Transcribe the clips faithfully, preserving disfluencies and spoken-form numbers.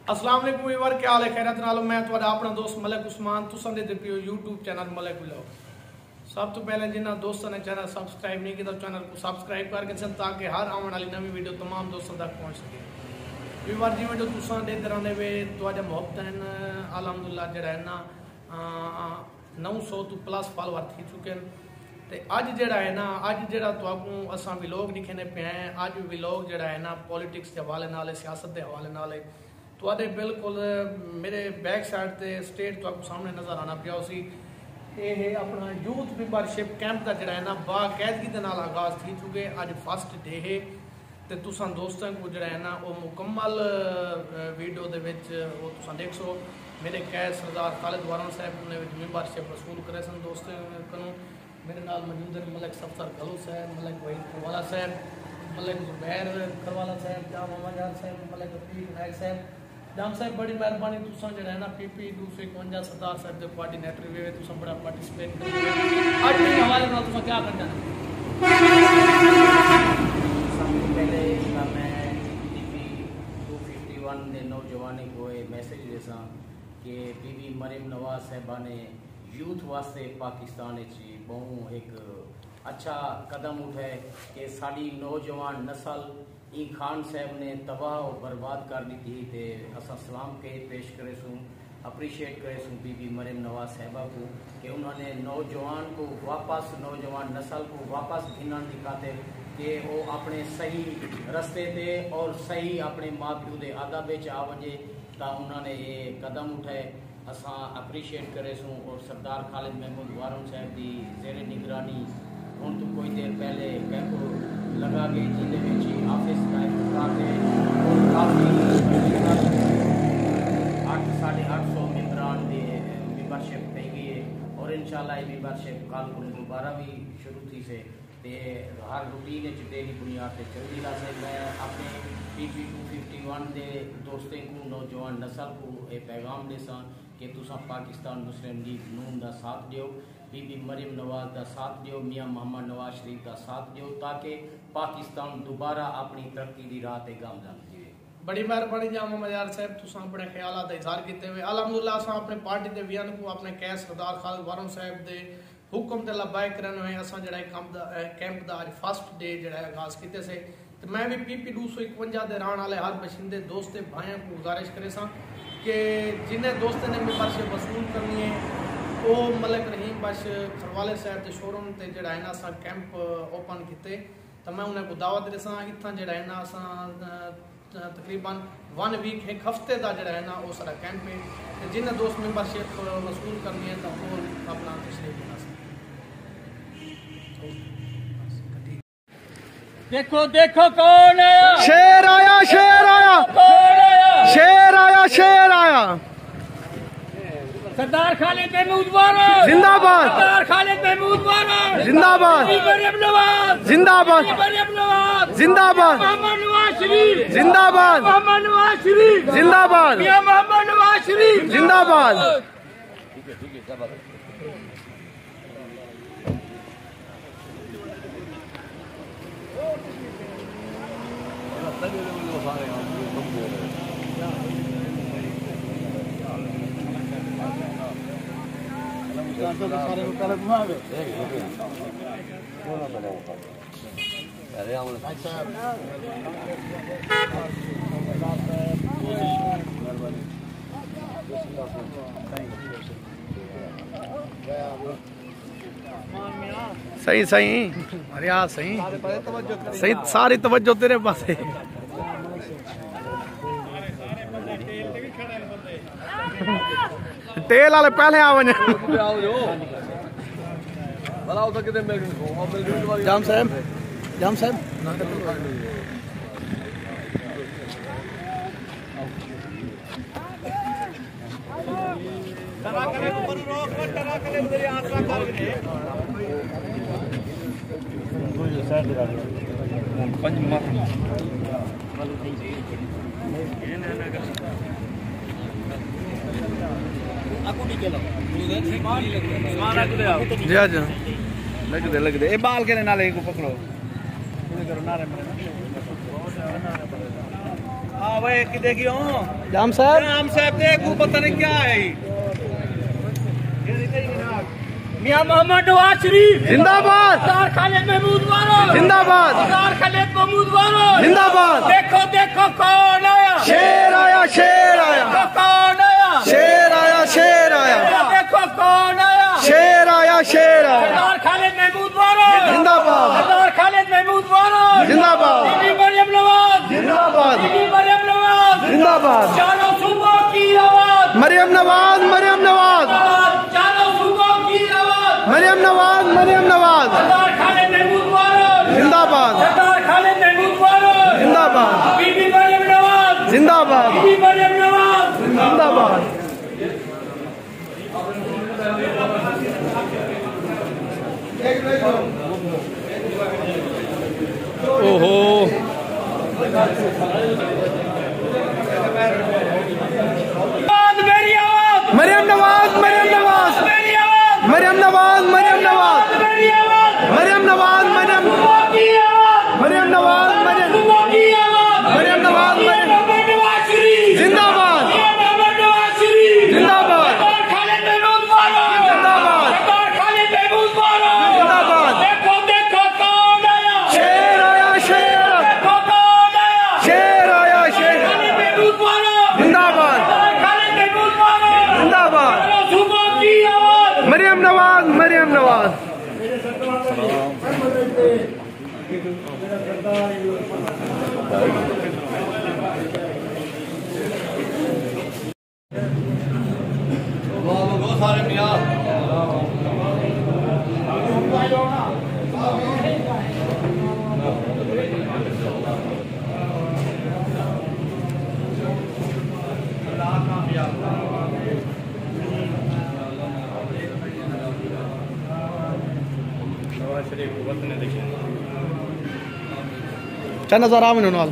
अस्सलाम वालेकुम व्यूअर, क्या हाल है? खैरत नाल मैं तुहाडा अपना दोस्त मलिक उस्मान। तुसां दे पियो यूट्यूब चैनल मलिक व्लॉग। सब तो पहले जिन्होंने दोस्तों ने चैनल सब्सक्राइब नहीं किया तो चैनल को सब्सक्राइब करके सन ताकि हर आने वाली नवी वीडियो तमाम दोस्तों तक पहुँच सके। व्यूअर जिवें जो तुसां देखते रहंदे वे तुहाडे मोहब्बत अलहमदुलिल्लाह जिहड़ा है ना नौ सौ तो प्लस फॉलोअर थी चुके हैं। तो अज जोड़ा है ना अज जो तुहानू असां व्लॉग दिखने पे हैं। अज व्लॉग जोड़ा है ना पॉलिटिक्स के हवाले नाल सियासत के हवाले नाल तुहाडे बिल्कुल मेरे बैक साइड से स्टेट तुहानू सामने नज़र आना पिया उसी ये अपना यूथ मेंबरशिप कैंप का जोड़ा है ना बाकायदगी के नाल आगाज़ थी चुके। अज फस्ट डे है तो तुसां दोस्तों को जोड़ा है ना वो मुकम्मल वीडियो दे विच वो तुसां देख सो। मेरे कैद सरदार खालिद वारन साहब ने मेंबरशिप वसूल करे सन दोस्तों को। मेरे नाल मौजूद है मलिक सफसर गलो साहब, मलिक वहीद करवाला साहब, मलिक जुबैर करवाला साहब, जाम मोहम्मद जान साहब, मलिक रफीक नायक साहब। जाम साहब बड़ी मेहरबानी तुसां जो है ना पी पी दो सौ इकवंजा सरदार साहब के कोआर्डिनेटर भी तुसां बड़ा पार्टिसिपेट कर अज के हवाले नाल तुसां क्या करना है? सबसे पहले मैं पी पी दो सौ इक्यावन के नौजवानों को ये मैसेज देसा कि बीबी मरियम नवाज साहबा ने यूथ वास्ते पाकिस्तान बहु एक अच्छा कदम उठाए कि साड़ी नौजवान नस्ल ई खान साहब ने तबाह और बर्बाद कर दी थी। तो असा सलाम के पेश करे सूँ अप्रीशिएट करे सूँ बीबी मरियम नवाज साहबा को कि उन्होंने नौजवान को वापस नौजवान नस्ल को वापस गिनने की खातिर कि वो अपने सही रस्ते पे और सही अपने माँ प्यो के आदब आ वजे तो उन्होंने ये कदम उठाए असा अप्रीशिएट करे सूँ। और सरदार खालिद महमूद वारन साहब की जेर निगरानी हूँ तो कोई देर पहले कैंप लगा गए जिन्हें ऑफिस काफी आठ साढ़े आठ सौ मेम्बरान की मेम्बरशिप पी गई है और इंशाल्लाह ये मेम्बरशिप कल को दोबारा भी शुरू थी से ते हर रूटीन डेली बुनियाद पर चलती रहा से। मैं अपने P P two fifty one के दोस्तों को नौजवान नस्ल को ये पैगाम देसा कि तुसा पाकिस्तान मुस्लिम लीग नून का साथ दियो, बीबी मरियम नवाज का साथ दियो, मियाँ मोहम्मद नवाज शरीफ का साथ दियो ताकि पाकिस्तान दोबारा अपनी तरक्की की राह पर गामजान जीवे। बड़ी मेहरबानी जाम मोहम्मद यार साहब तुसां अपने ख्यालात का इजहार किए हुए। अलहमदुलिल्लाह असां अपने पार्टी के वियन को अपने कैद सरदार खालिद वारन साहब के हुक्म से लबाए करने हुए असां जो कैंप का अज फस्ट डे जो आगाज़ किए से। तो मैं भी पी पी दो सौ इकवंजा के रहने वाले हर बशिंदे दोस्त भाइयों को गुजारिश करे सा कि जिन्हें दोस्तों ने मेम्बरशिप वसूल करनी है वो मलिक रहीम बश खरवाले साहब के शोरूम से जोड़ा है ना अस कैंप ओपन किए। तो मैं उन्हें को दावत देसा इतना जोड़ा है ना अस तकरीबन वन वीक एक हफ्ते का जोड़ा है ना वो सारा कैंप है। तो जिन्हें दोस्त मेम्बरशिप वसूल करनी है तो वो अपना तशरीफ बना सकते। देखो देखो कौन आया, शेर आया, शेर आया, कौन आया, शेर आया, शेर आया। सरदार खालिद महमूद वारन जिंदाबाद, सरदार खालिद महमूद वारन जिंदाबाद, मरियम नवाज जिंदाबाद, मरियम नवाज जिंदाबाद, मोहम्मद नवाज शरीफ जिंदाबाद, मोहम्मद नवाज शरीफ जिंदाबाद, मियां मोहम्मद नवाज शरीफ जिंदाबाद। सही सही अरे यार सही सही सारी तवज्जो तेरे पास है। तेल वाले पहले आ वने जाम साहब, जाम साहब जी जी लग दे लग दे ए बाल के नाले को पकड़ो करो नारे हाँ भाई कि देखियो जाम साहब हम साहब देख वो पता नहीं क्या है मियां मोहम्मद नवाज शरीफ जिंदाबाद, सरदार खालिद महमूद वारो जिंदाबाद, सरदार खालिद महमूद वारो जिंदाबाद। देखो देखो कौन आया, शेर आया, शेर आया, देखो कौन आया, शेर आया, शेर आया, देखो कौन आया, शेर आया, शेर आया। सरदार खालिद महमूद वारो जिंदाबाद, सरदार खालिद महमूद वारो जिंदाबाद, बीबी मरियम नवाज जिंदाबाद, बीबी मरियम नवाज जिंदाबाद। चारों सूबों की आवाज, मरियम नवाज, मरियम नवाज, चारों सूबों की आवाज, मरियम नवाज, मरियम नवाज, सरदार खालिद महमूद वारो जिंदाबाद, सरदार खालिद महमूद वारो जिंदाबाद, बीबी मरियम नवाज जिंदाबाद, बीबी मरियम नवाज जिंदाबाद। ओहो मेरी आवाज मरियम नवाज, मरियम नवाज, मेरी आवाज मरियम नवाज, मरियम नवाज, मेरी आवाज मरियम नवाज, मरियम की आवाज मरियम नवाज, मरियम की आवाज मरियम नवाज, मरियम मोहम्मद नवाज शरीफ जिंदाबाद, मोहम्मद नवाज शरीफ जिंदाबाद, सरदार खालिद महमूद वारो जिंदाबाद, सरदार खालिद महमूद वारो जिंदाबाद। देखो देखो कौन आया, शेर आया, शेर आया, देखो कौन आया, शेर आया, शेर खालिद महमूद वारो जिंदाबाद, सरदार खालिद महमूद वारो जिंदाबाद। चारों सूबों की आवाज, मरियम नवाज, मरियम नवाज। सारे मियाँ क्या नज़र आ मैंने नाल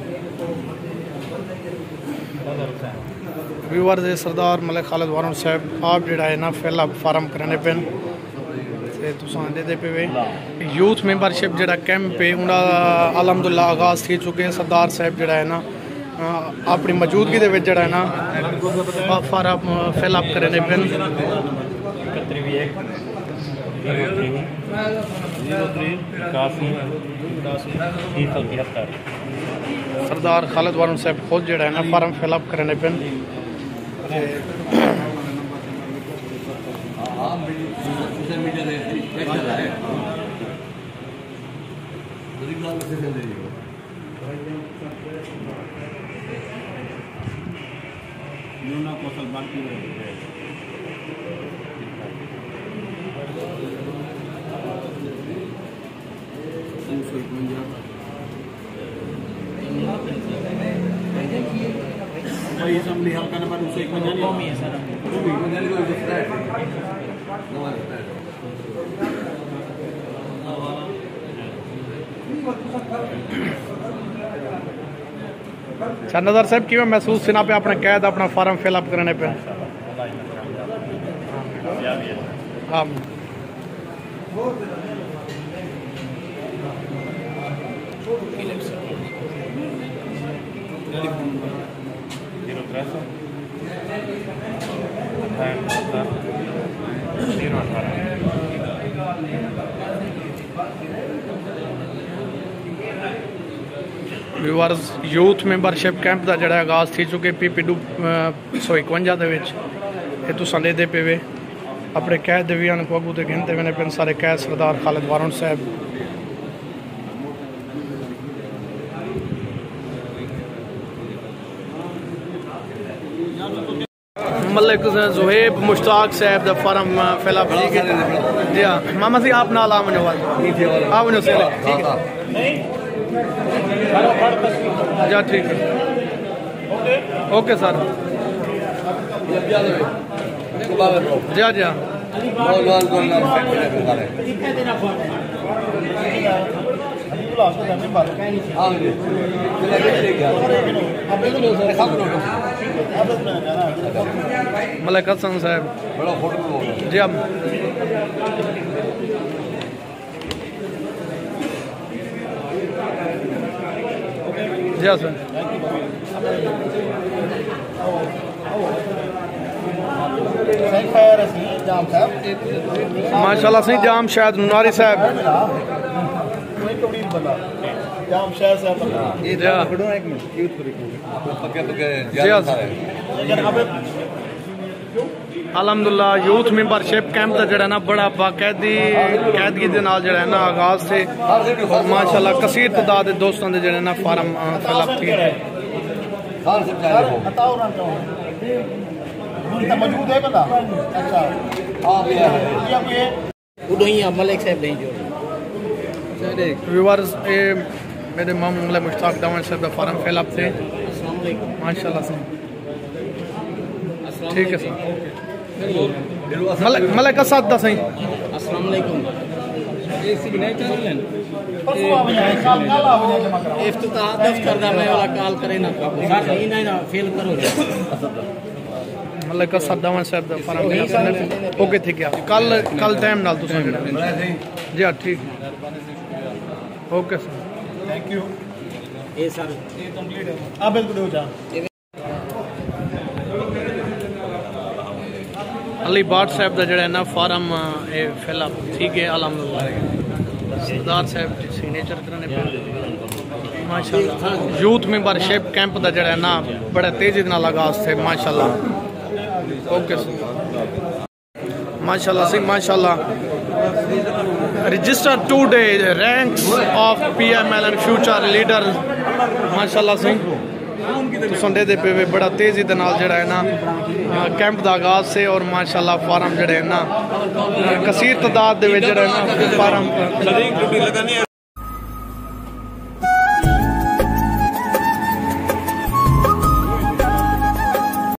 व्यूअर्स सरदार मलिक खालिद वारन साहब आप जड़ा है ना फिल फार्म कराने पेन ते तुसां दे पे वे यूथ मेंबरशिप जड़ा कैंप पे उनका अलहमदुल्ला आगाज़ थी चुके हैं। सरदार साहब जड़ा है ना अपनी मौजूदगी दे विच जड़ा है ना फार्म फिल अप कराने पेन। सरदार खालिद वारन साहब खुद जड़ा है ना फार्म फिल अप कराने पेन। हल्का नंबर उससे एक कौमी है सर नज़र साहब कि महसूस सिना पे अपने कैद अपना फार्म फिल अप करने पे हाँ व्यूअर्स यूथ मेंबरशिप कैंप का जड़ा आगाज़ थी चुके पी पी डू सौ इकवंजा के तुसा लेते पे वे अपने कैद दिव्यान को अगू तो गिनते मैंने पिन सारे कैद सरदार खालिद वारन साहब मलिक जुहेब मुश्ताक साहब द फार्म फिल अप जी हाँ मामा जी आप नाल आ वनो आ वनो से जा ठीक है ओके सर जी जी मलिक हसन साहब जी हम जी सर माशाल्लाह सही जाम शायद नुनारी साहब अलहमदुल्ला यूथ मेंबरशिप कैंप का जड़ा ना बड़ा बाकायदी कैदगी दे नाल जड़ा ना आगाज से माशाल्लाह कसीर तादाद दे दोस्तों दे जड़े ना फार्म फिलअप किए मौजूद है बंदा अच्छा उडोइया मलिक साहब नहीं जो व्यूअर्स ये मेरे मामूला मुश्ताक दामन साहब का फार्म फिलअप थे अस्सलाम वालेकुम माशाल्लाह से ठीक है सर मलिक मलिक असद दा सही अस्सलाम वालेकुम इफ्तिताह दफ्तर दा मैं वाला कॉल करे ना नहीं नहीं ना फेल करो मलिक असद दामन साहब का फार्म फिलअप ओके ठीक है कल कल टाइम नाल तुसां जी हां ठीक ओके सर थैंक यू ए सर ये कंप्लीट है हां बिल्कुल हो जा अली बाट साहब का जड़ा ना फार्म फिलअप ठीक है अलहमदुल्ला सरदार साहब सिग्नेचर कराने पे माशाल्लाह यूथ मेंबरशिप कैंप का जड़ा ना बड़ा तेजी नाल आगाज थे माशाल्लाह ओके सर माशाल्लाह सी माशाल्लाह register today ranks of PML and future leader माशाल्लाह सी संडे दे पे बड़ा तेजी दे नाल जड़ा है ना कैंप दा आगाज से और माशाल्लाह फार्म जड़े है ना कसीर तादाद दे विच जड़ा है ना फार्म